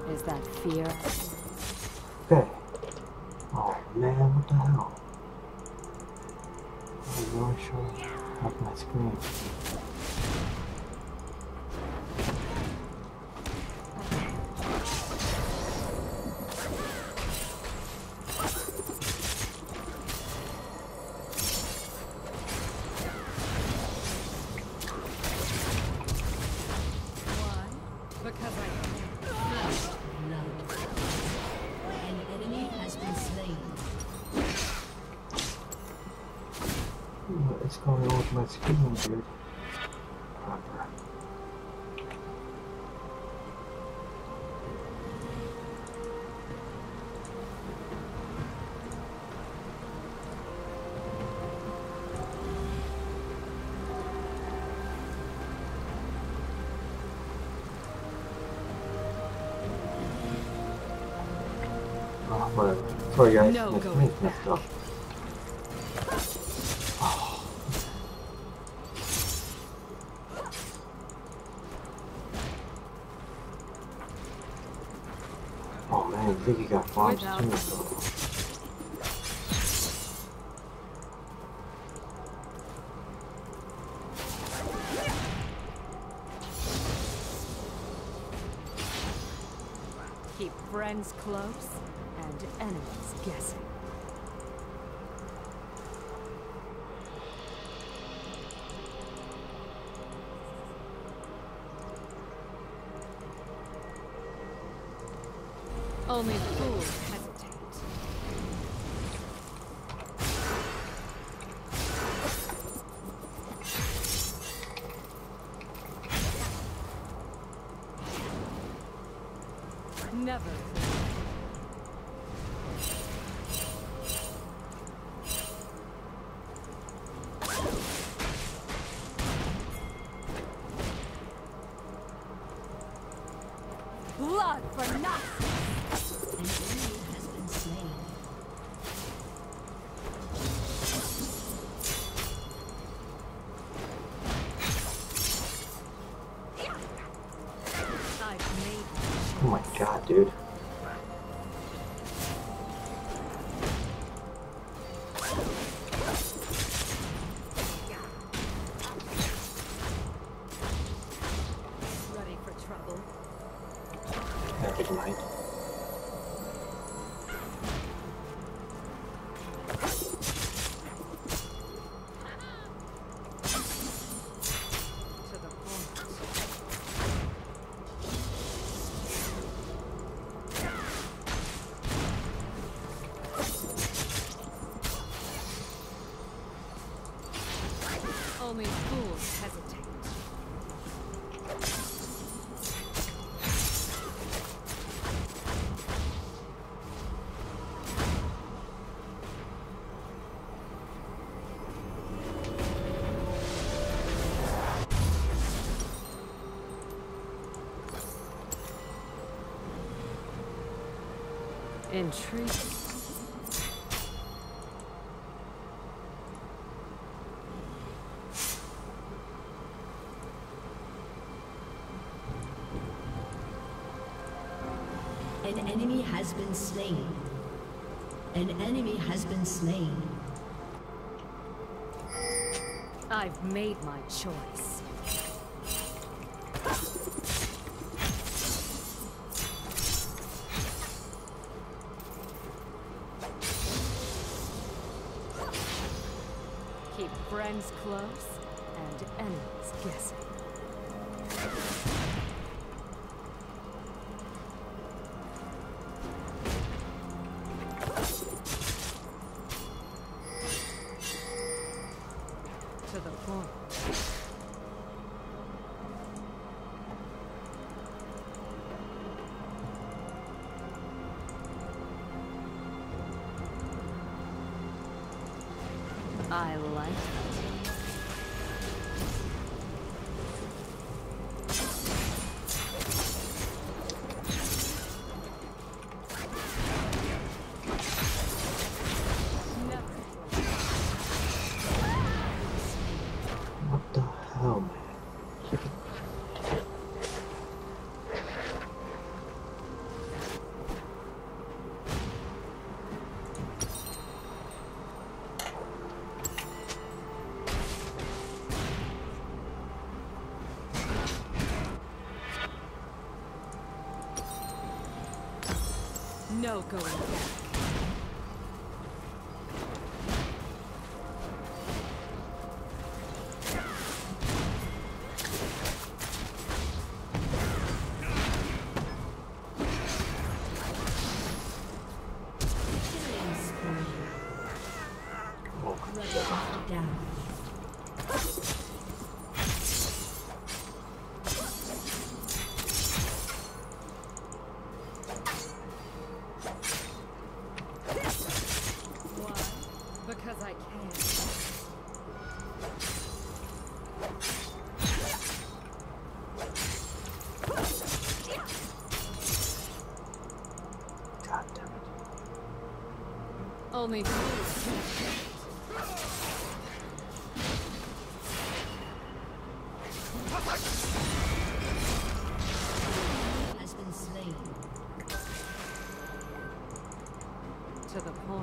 Is that fear? Okay. Oh man, what the hell? I'm really sure half my screen. What's going on with my screen, dude? Proper. Oh, whatever. Sorry guys, No my screen's messed up. Oh man, Ziggy got farms too, so. Keep friends close and enemies guessing. Only fools hesitate. Never. Blood for nothing. An enemy has been slain. Oh my god, dude. Ready for trouble. Good night. Only fools hesitate. Intriguing. An enemy has been slain. An enemy has been slain. I've made my choice. Keep friends close and enemies guessing. To the point. I like it. What the hell, man? No going back. Because I can. God damn it. Only fools can Has been slain. to the point.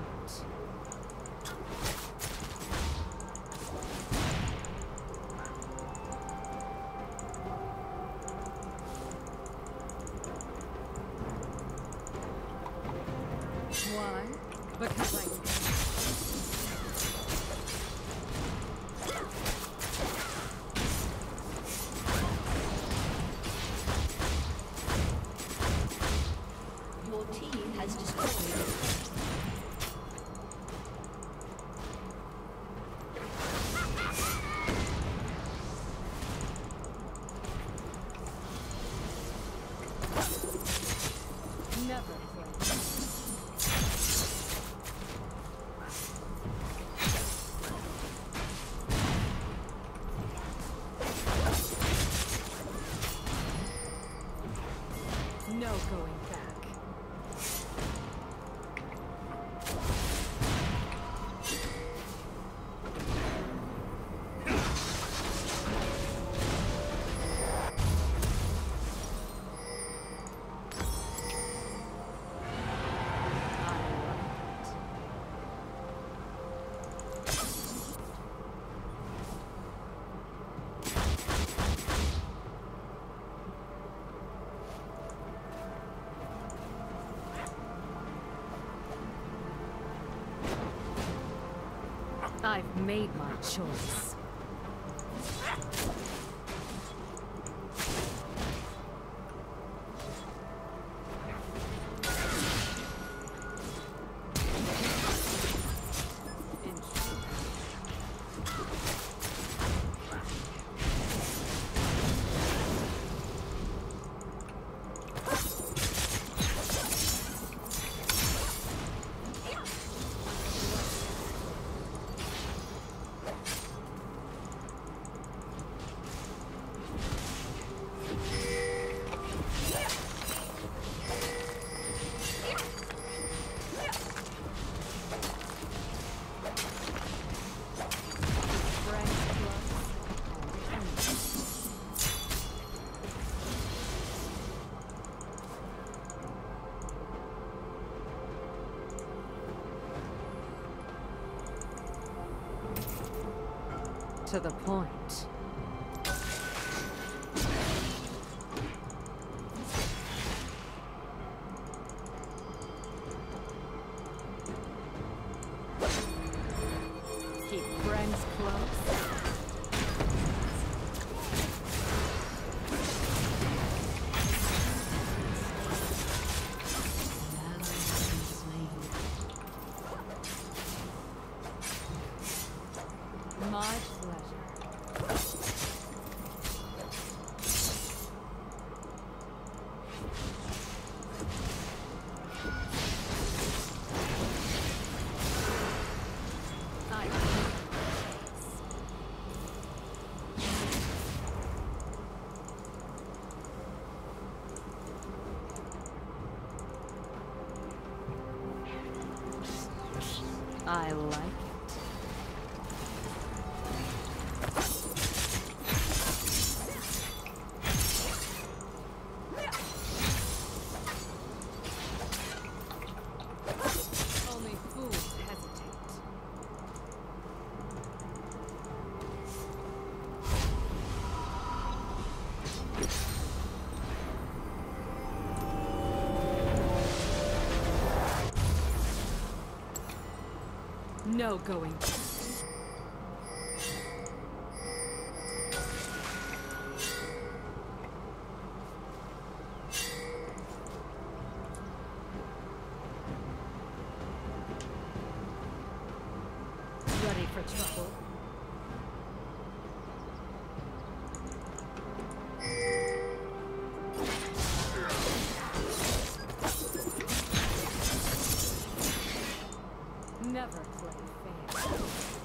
Why? Because I can. Your team has destroyed. Never fail. No going back. I've made my choice. To the point. Keep friends close. My pleasure. I like it. Only fools hesitate. No going back. Ready for trouble? Never play fair.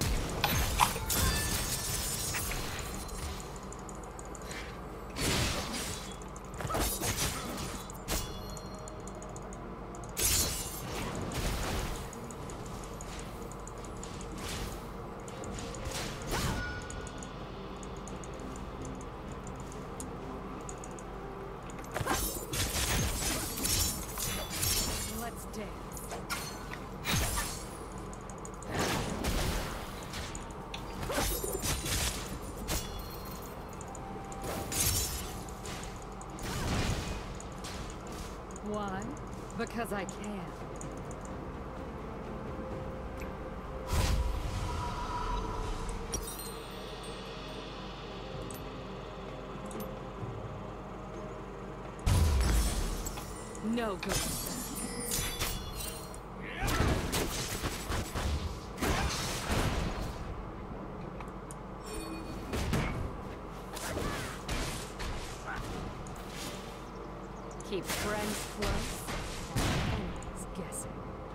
Let's dance. Why? Because I can. No going back. Keep friends close and enemies guessing.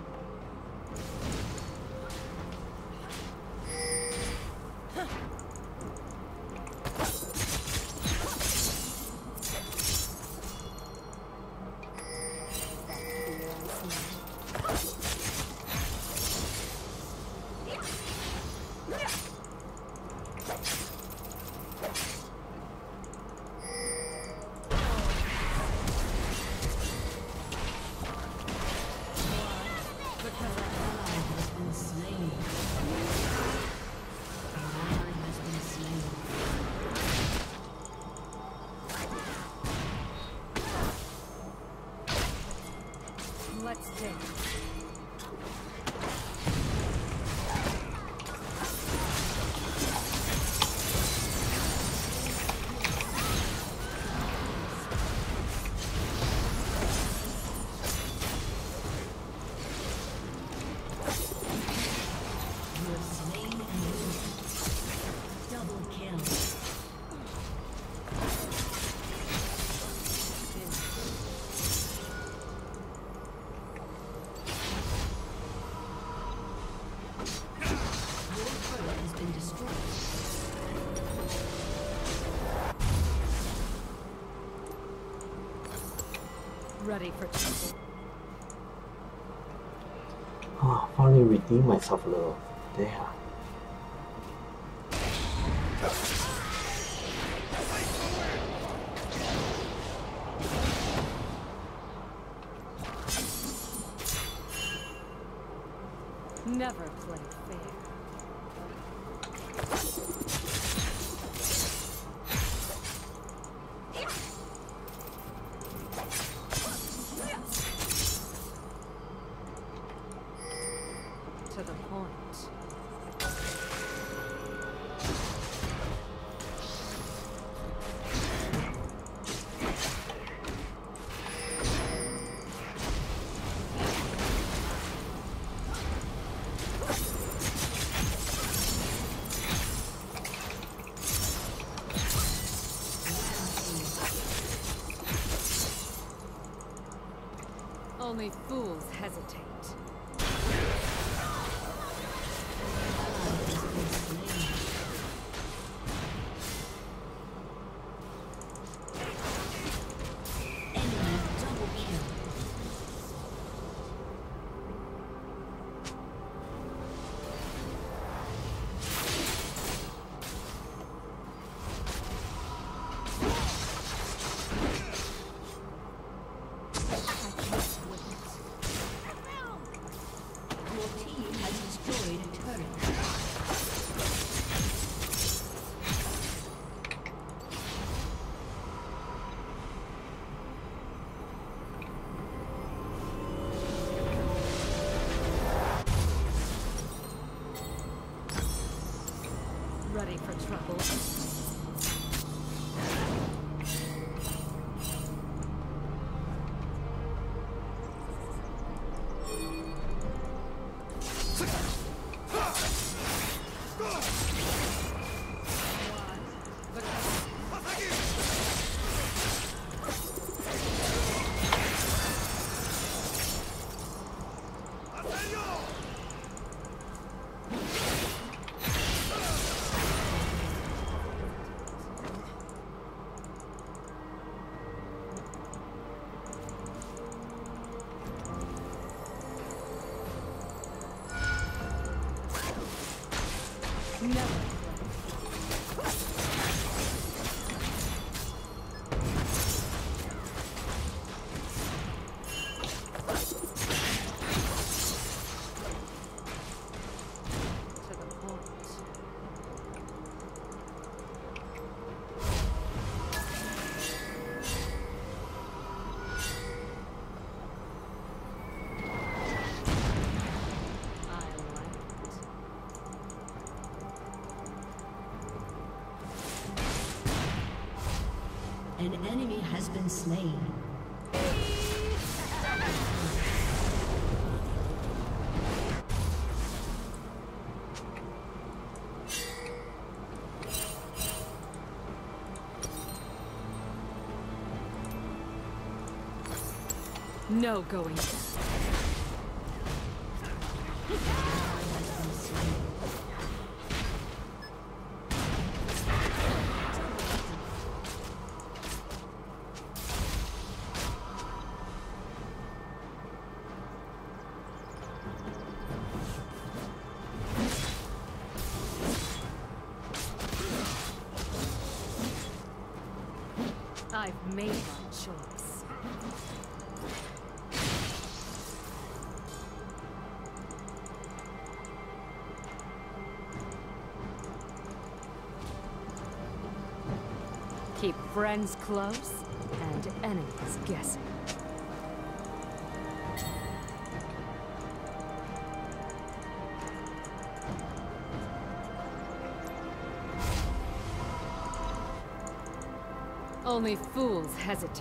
Let's dance. Ready for trouble. Oh, finally redeemed myself a little. There. Never play fair. To the point. Only fools hesitate. ready for trouble. An enemy has been slain. No going back. I've made my choice. Keep friends close and enemies guessing. Only fools hesitate.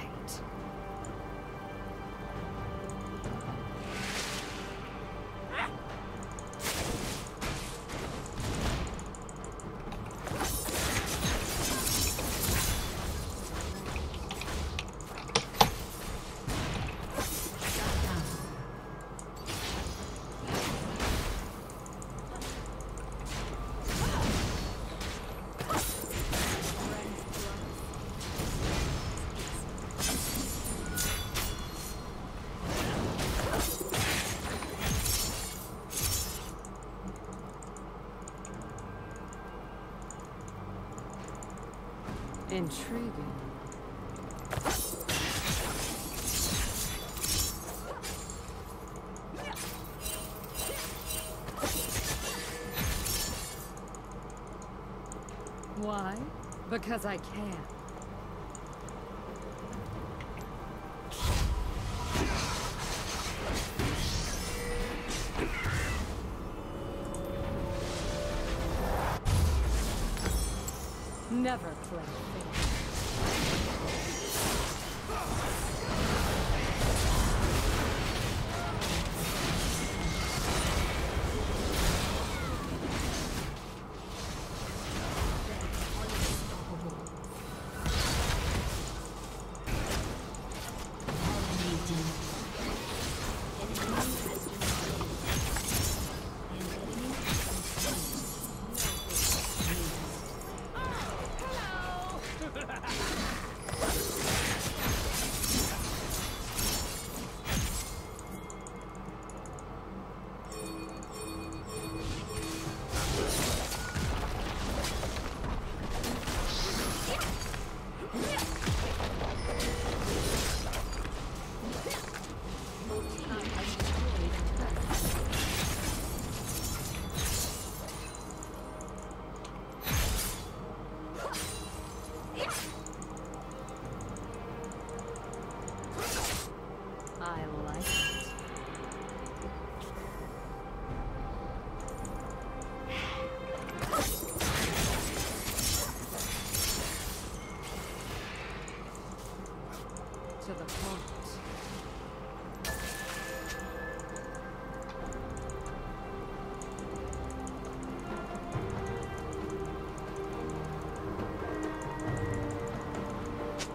Intriguing. Why? Because I can. Never play fair.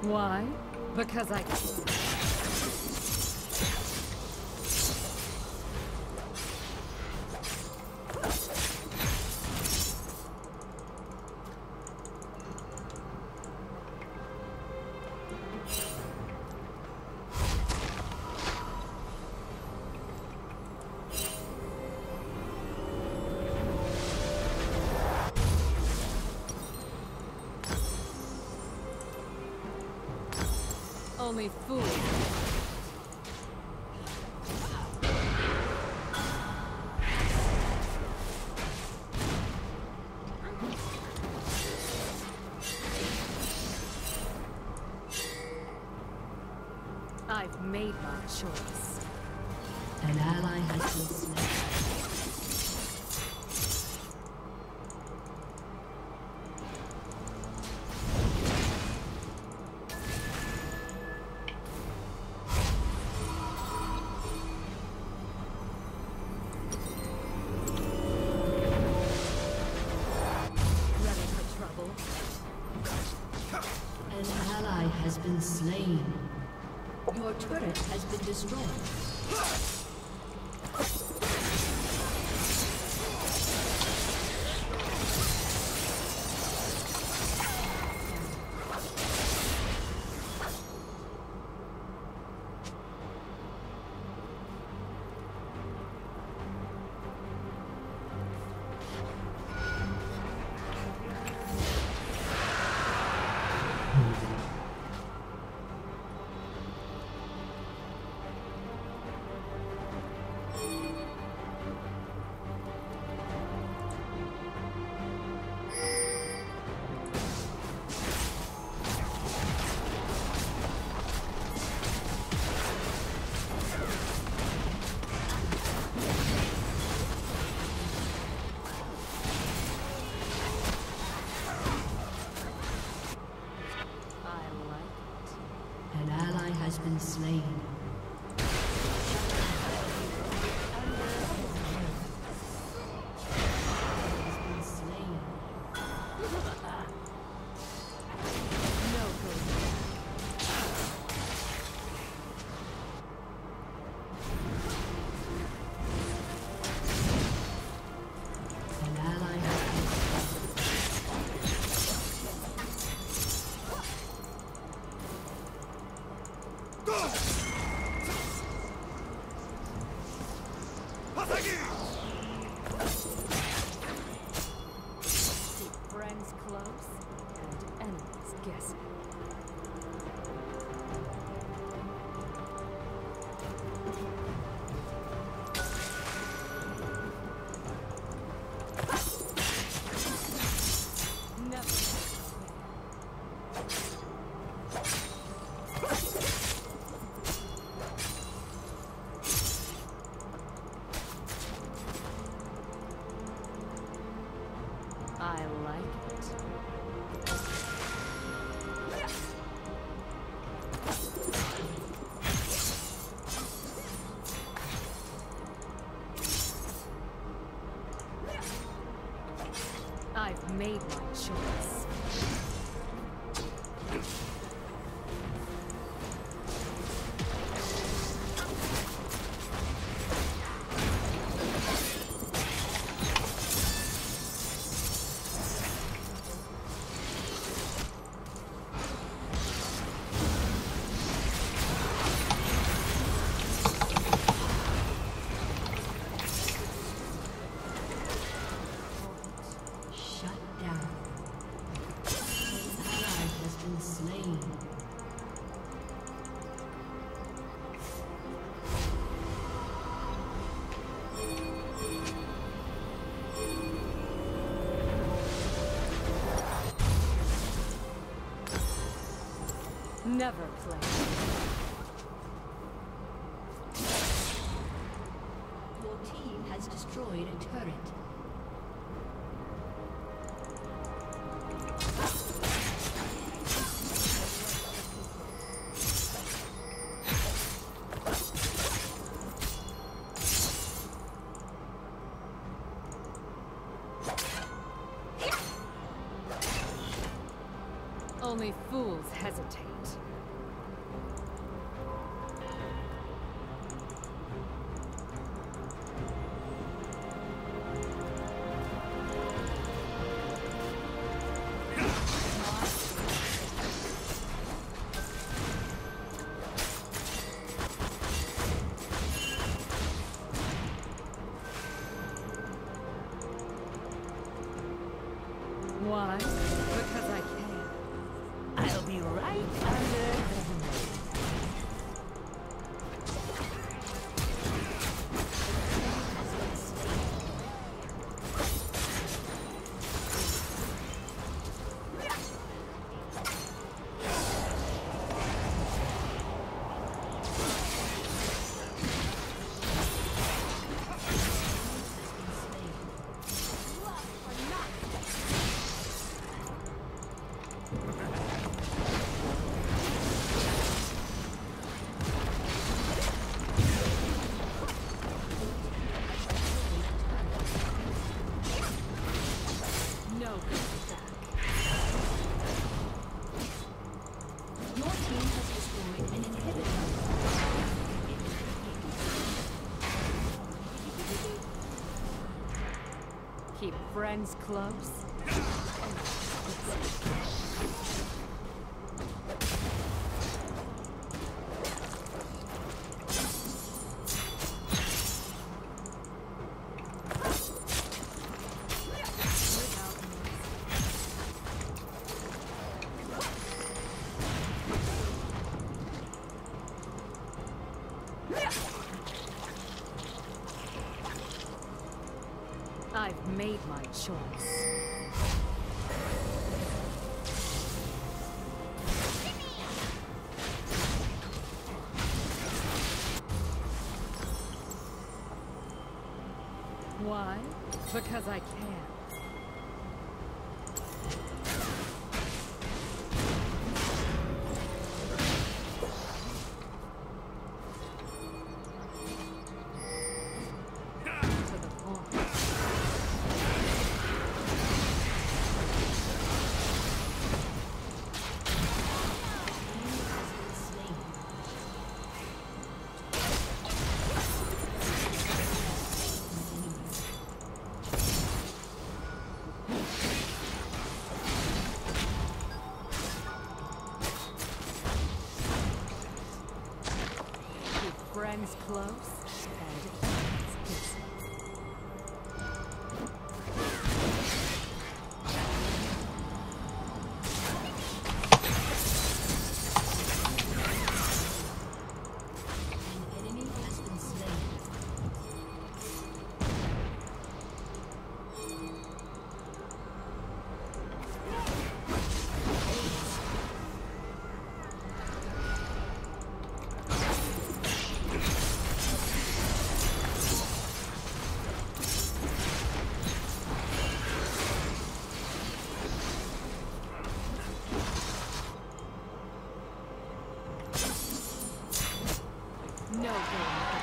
Why? Because I... Only fools. I've made my choice. An ally has been slain. Has been slain. Your turret has been destroyed. Has been slain. Friends close and enemies guessing. I like it. I've made my choice. Never play. Your team has destroyed a turret. Only fools hesitate. Why? Because I can. I'll be right under the keep friends close. I've made my choice. Why? Because I can. Friends close and enemies distant. An enemy has been slain. No going back.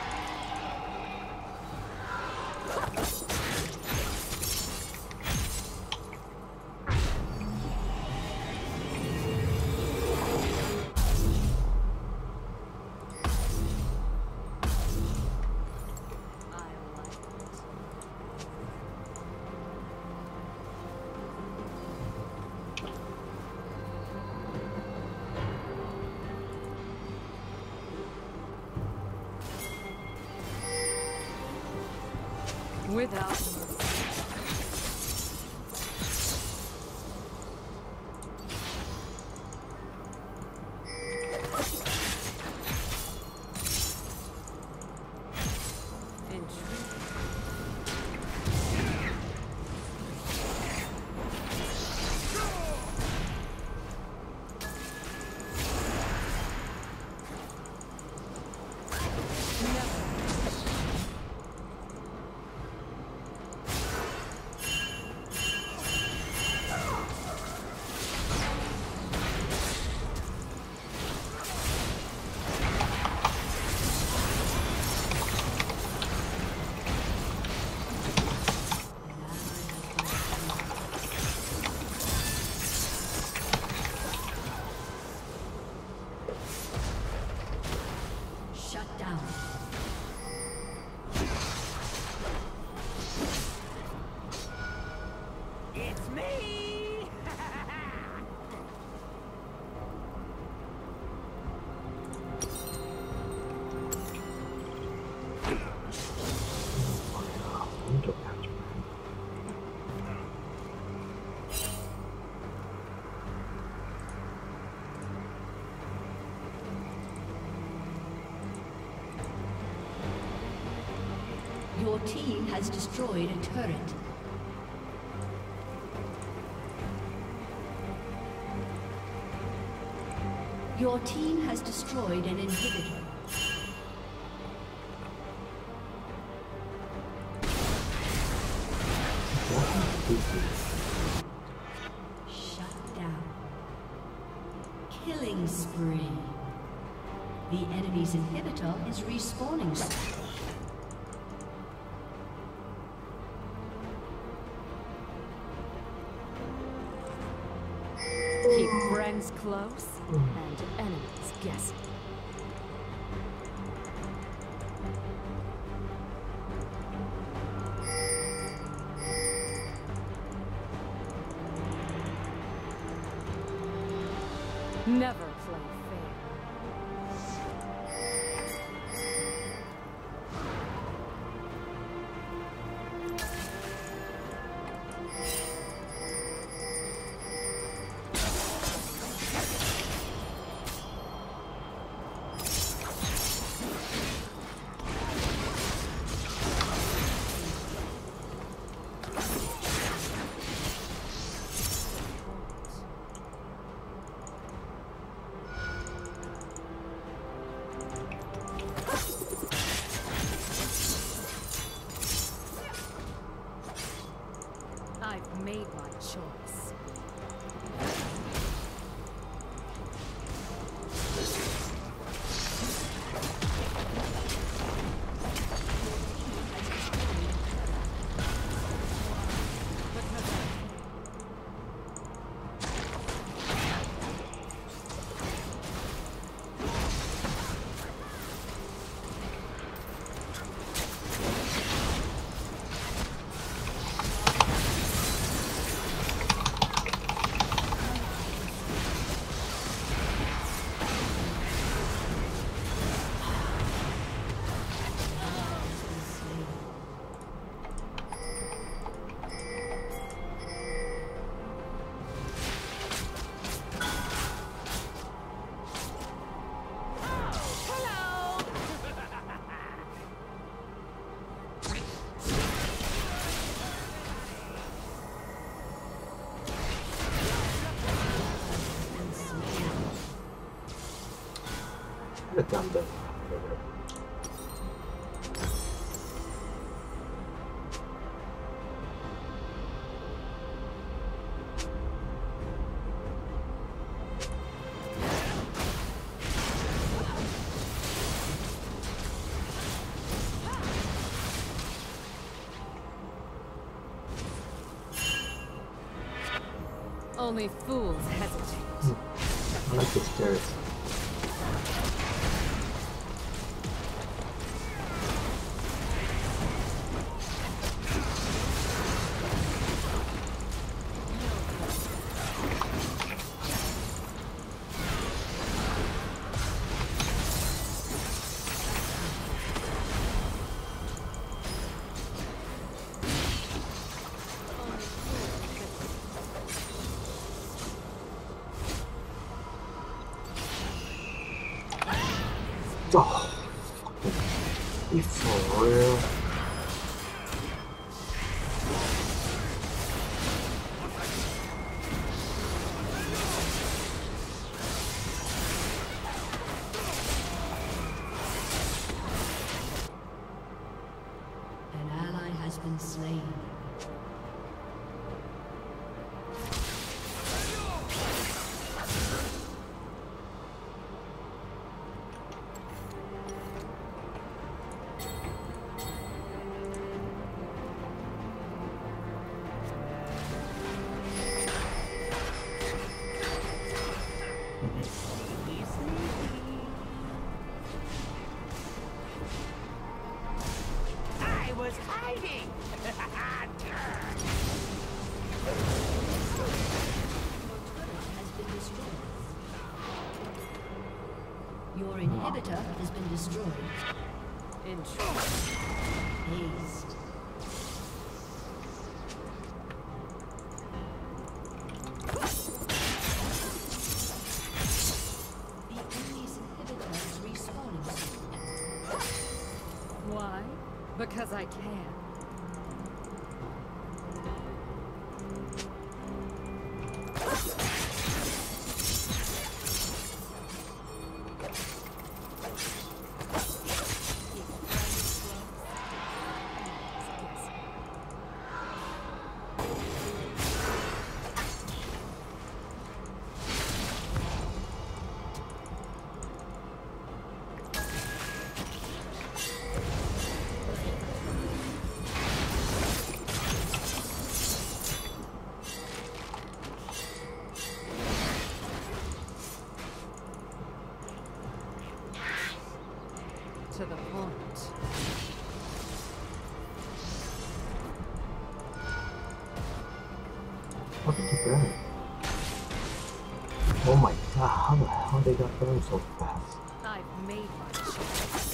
Without mercy. Your team has destroyed a turret. Your team has destroyed an inhibitor. Shut down. Killing spree. The enemy's inhibitor is respawning soon. Keep friends close and enemies guessing. Never play fair. I've made my choice. Done that. Only fools hesitate. I like this carrot. Oh, be for real. An ally has been slain. I was hiding! Your inhibitor has been destroyed. Interesting. Haste. The enemy's inhibitor is respawning soon. Why? Because I can. To the point. How did you burn? Oh my god, how the hell they got burned so fast? I've made my choice.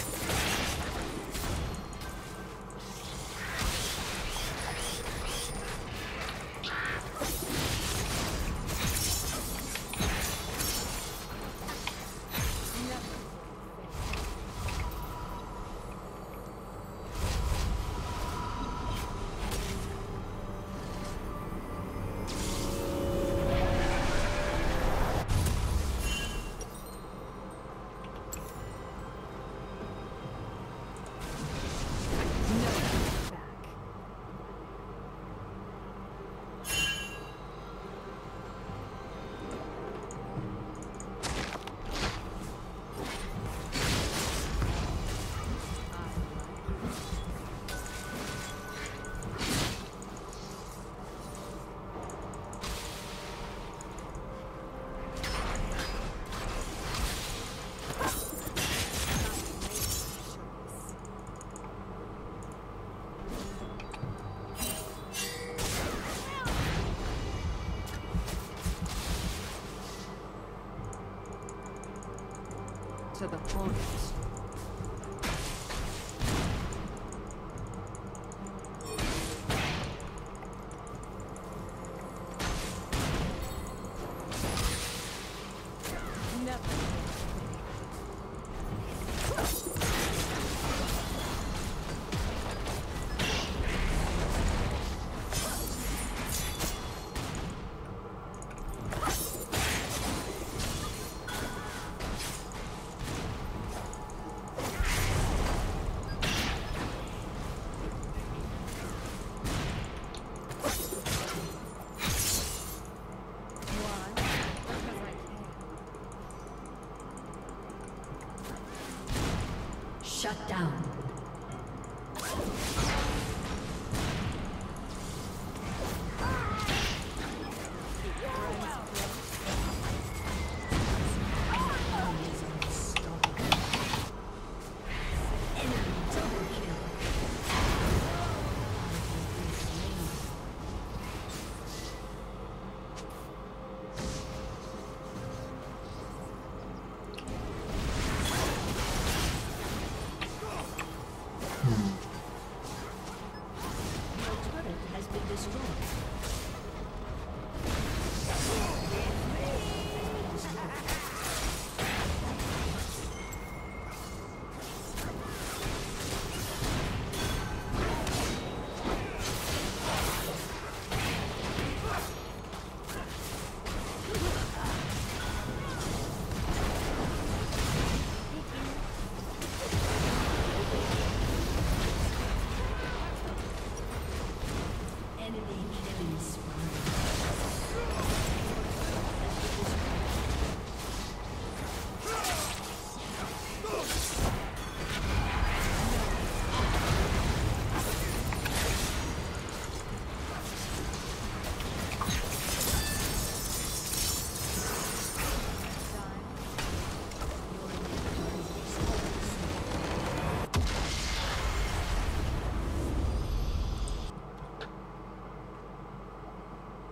To the point. Shut down.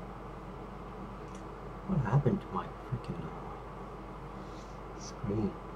What happened to my freaking screen?